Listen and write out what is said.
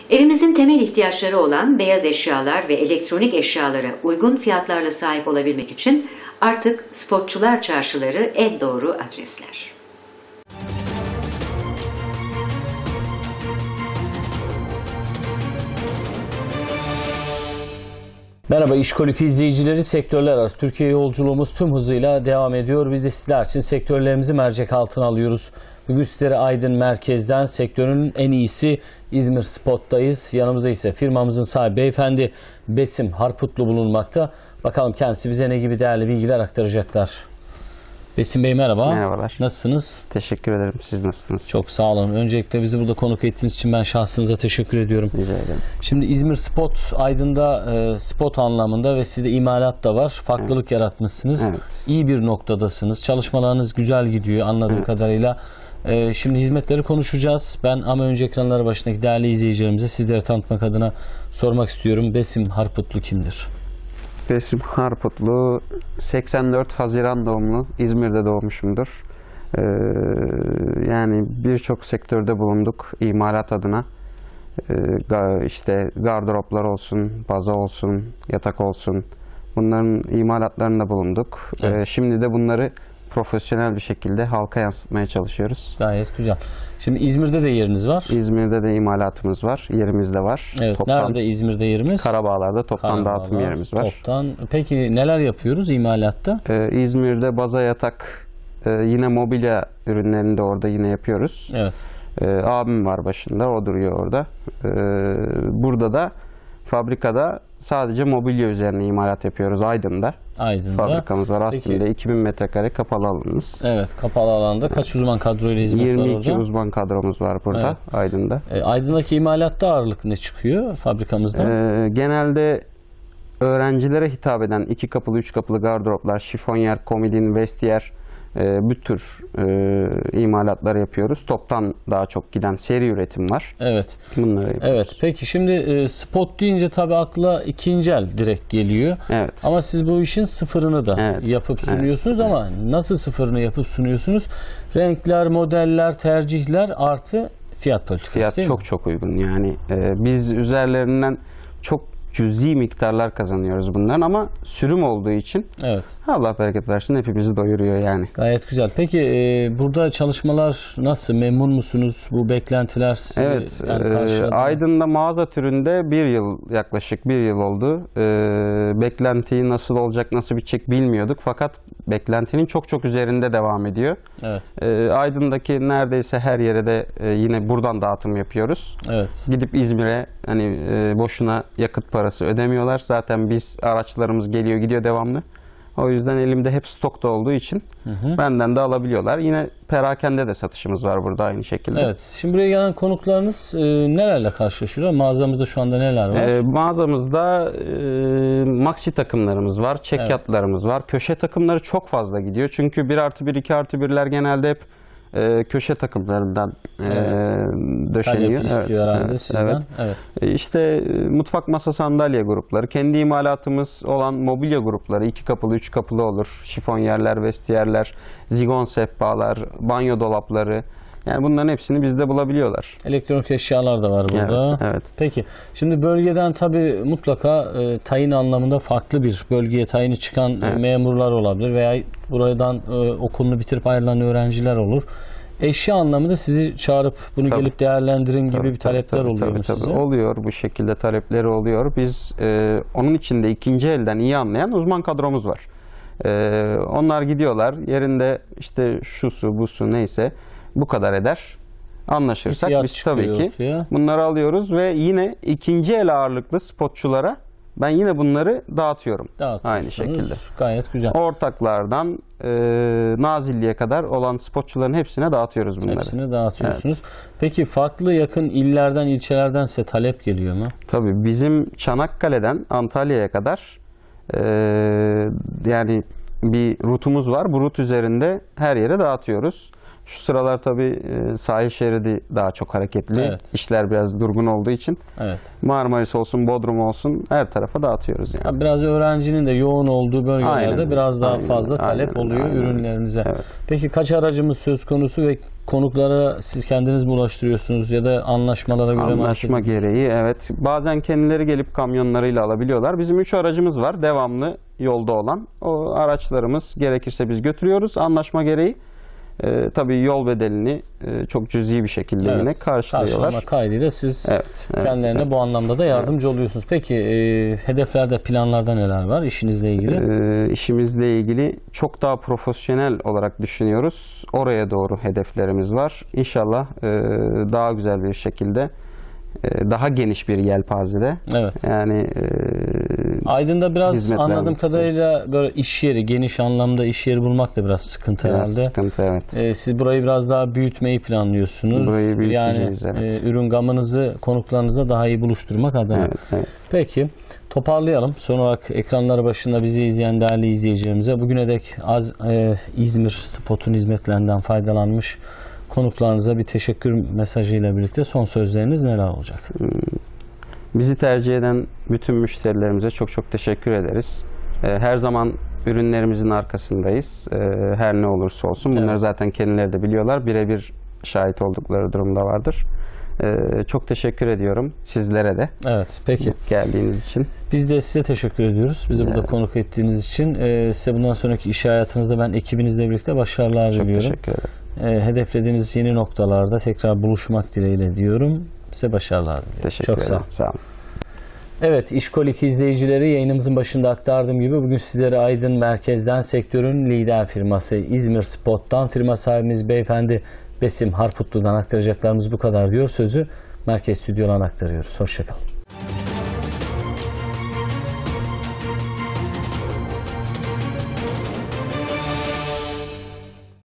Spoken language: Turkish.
Evimizin temel ihtiyaçları olan beyaz eşyalar ve elektronik eşyalara uygun fiyatlarla sahip olabilmek için artık Spotçular Çarşıları en doğru adresler. Merhaba İşkolik izleyicileri, sektörler arası Türkiye yolculuğumuz tüm hızıyla devam ediyor. Biz de sizler için sektörlerimizi mercek altına alıyoruz. Bugün sizlere Aydın merkezden sektörün en iyisi İzmir Spot'tayız. Yanımızda ise firmamızın sahibi beyefendi Besim Harputlu bulunmakta. Bakalım kendisi bize ne gibi değerli bilgiler aktaracaklar. Besim Bey merhaba. Merhabalar. Nasılsınız? Teşekkür ederim. Siz nasılsınız? Çok sağ olun. Öncelikle bizi burada konuk ettiğiniz için ben şahsınıza teşekkür ediyorum. Rica ederim. Şimdi İzmir Spot, Aydın'da spot anlamında ve sizde imalat da var. Farklılık yaratmışsınız. Evet. İyi bir noktadasınız. Çalışmalarınız güzel gidiyor anladığım kadarıyla. Şimdi hizmetleri konuşacağız. Ben ama önce ekranları başındaki değerli izleyicilerimize sizleri tanıtmak adına sormak istiyorum. Besim Harputlu kimdir? Besim Harputlu, 84 Haziran doğumlu, İzmir'de doğmuşumdur. Yani birçok sektörde bulunduk imalat adına. İşte gardıroplar olsun, baza olsun, yatak olsun. Bunların imalatlarında bulunduk. Evet. Şimdi de bunları profesyonel bir şekilde halka yansıtmaya çalışıyoruz. Gayet güzel. Şimdi İzmir'de de yeriniz var. İzmir'de de imalatımız var, yerimiz de var. Evet. Nerede İzmir'de yerimiz? Karabağlar'da toptan dağıtım yerimiz var. Toptan. Peki neler yapıyoruz imalatta? İzmir'de baza yatak, yine mobilya ürünlerini de orada yine yapıyoruz. Evet. Abim var başında, o duruyor orada. Burada da fabrikada sadece mobilya üzerine imalat yapıyoruz Aydın'da. Aydın'da. Fabrikamız var aslında. Peki. 2000 metrekare kapalı alanımız. Evet, kapalı alanda kaç uzman kadroyla hizmet var orada? 22 uzman kadromuz var burada, Evet. Aydın'da. Aydın'daki imalatta ağırlık ne çıkıyor fabrikamızda? Genelde öğrencilere hitap eden 2 kapılı, 3 kapılı gardıroplar, şifonyer, komodin, vestiyer, bu tür imalatlar yapıyoruz. Toptan daha çok giden seri üretim var. Evet. Bunları yapıyoruz. Evet. Peki şimdi spot deyince tabii akla ikinci el direkt geliyor. Evet. Ama siz bu işin sıfırını da Evet. yapıp sunuyorsunuz ama nasıl sıfırını yapıp sunuyorsunuz? Renkler, modeller, tercihler artı fiyat politikası Fiyat değil mi? çok uygun. Yani biz üzerlerinden çok cüzi miktarlar kazanıyoruz bunların ama sürüm olduğu için Evet. Allah bereket versin hepimizi doyuruyor yani. Gayet güzel. Peki burada çalışmalar nasıl? Memnun musunuz? Bu beklentiler sizi Evet. karşıladı mı? Aydın'da mağaza türünde yaklaşık bir yıl oldu. Beklentiyi nasıl olacak, nasıl bitecek bilmiyorduk. Fakat beklentinin çok üzerinde devam ediyor. Evet. Aydın'daki neredeyse her yere de yine buradan dağıtım yapıyoruz. Evet. Gidip İzmir'e hani boşuna yakıt parası ödemiyorlar. Zaten biz araçlarımız geliyor gidiyor devamlı. O yüzden elimde hep stokta olduğu için benden de alabiliyorlar. Yine perakende de satışımız var burada aynı şekilde. Evet. Şimdi buraya gelen konuklarınız nelerle karşılaşıyor? Mağazamızda şu anda neler var? Mağazamızda maxi takımlarımız var, çekyatlarımız var. Köşe takımları çok fazla gidiyor. Çünkü 1+1, 2+1'ler genelde hep köşe takımlarından döşeniyor. Talep istiyor herhalde sizden. Evet. Evet. İşte mutfak masa sandalye grupları, kendi imalatımız olan mobilya grupları 2 kapılı, 3 kapılı olur. Şifonyerler, vestiyerler, zigon sehpalar, banyo dolapları. Yani bunların hepsini bizde bulabiliyorlar. Elektronik eşyalar da var burada. Evet, evet. Peki. Şimdi bölgeden tabii mutlaka tayin anlamında farklı bir bölgeye tayini çıkan memurlar olabilir veya buradan okulunu bitirip ayrılan öğrenciler olur. Eşya anlamında sizi çağırıp bunu gelip değerlendirin gibi bir talepler oluyor mu size? Oluyor, bu şekilde talepleri oluyor. Biz onun içinde ikinci elden iyi anlayan uzman kadromuz var. Onlar gidiyorlar yerinde işte şusu busu neyse bu kadar eder. Anlaşırsak biz tabii ki bunları alıyoruz ve yine ikinci el ağırlıklı spotçulara ben yine bunları dağıtıyorum. Aynı şekilde. Gayet güzel. Ortaklardan Nazilli'ye kadar olan spotçuların hepsine dağıtıyoruz bunları. Hepsini dağıtıyorsunuz. Evet. Peki farklı yakın illerden, ilçelerden size talep geliyor mu? Tabii bizim Çanakkale'den Antalya'ya kadar yani bir rutumuz var. Bu rut üzerinde her yere dağıtıyoruz. Şu sıralar tabii sahil şeridi daha çok hareketli. Evet. İşler biraz durgun olduğu için Evet. Marmaris olsun, Bodrum olsun her tarafa dağıtıyoruz yani. Ya biraz öğrencinin de yoğun olduğu bölgelerde Aynen, biraz daha aynen, fazla talep aynen, oluyor aynen. ürünlerinize. Evet. Peki kaç aracımız söz konusu ve konuklara siz kendiniz mi ulaştırıyorsunuz ya da anlaşmalara göre mi Anlaşma hareket ediyorsunuz? gereği evet. Bazen kendileri gelip kamyonlarıyla alabiliyorlar. Bizim 3 aracımız var devamlı yolda olan. O araçlarımız gerekirse biz götürüyoruz. Anlaşma gereği tabii yol bedelini çok cüzi bir şekilde yine karşılıyorlar. Karşılama kaydıyla siz Evet, kendilerine evet. bu anlamda da yardımcı oluyorsunuz. Peki hedeflerde, planlarda neler var işinizle ilgili? İşimizle ilgili çok daha profesyonel olarak düşünüyoruz. Oraya doğru hedeflerimiz var. İnşallah daha güzel bir şekilde, daha geniş bir yelpazede. Evet. Yani Aydın'da biraz hizmet anladığım vermek kadarıyla böyle iş yeri, geniş anlamda iş yeri bulmak da biraz sıkıntı biraz herhalde. sıkıntı, evet. Siz burayı biraz daha büyütmeyi planlıyorsunuz. Burayı büyüteceğiz, yani evet. ürün gamınızı konuklarınızla daha iyi buluşturmak adına. Evet, evet. Peki toparlayalım. Son olarak ekranları başında bizi izleyen değerli izleyicilerimize bugüne dek İzmir Spot'un hizmetlerinden faydalanmış konuklarınıza bir teşekkür mesajıyla birlikte son sözleriniz neler olacak? Bizi tercih eden bütün müşterilerimize çok çok teşekkür ederiz. Her zaman ürünlerimizin arkasındayız. Her ne olursa olsun. Bunları Evet. zaten kendileri de biliyorlar. Birebir şahit oldukları durumda vardır. Çok teşekkür ediyorum sizlere de Evet, peki. geldiğiniz için. Biz de size teşekkür ediyoruz. Bizi burada konuk ettiğiniz için. Size bundan sonraki iş hayatınızda ben ekibinizle birlikte başarılar Çok diliyorum. teşekkür ederim. Hedeflediğiniz yeni noktalarda tekrar buluşmak dileğiyle diyorum. Size başarılar diliyorum. Teşekkür Çok ederim. sağ olun. Sağ olun. Evet, İşkolik izleyicileri, yayınımızın başında aktardığım gibi bugün sizlere Aydın merkezden sektörün lider firması İzmir Spot'tan firma sahibimiz beyefendi Besim Harputlu'dan aktaracaklarımız bu kadar diyor. Sözü merkez stüdyodan aktarıyoruz. Hoşçakalın.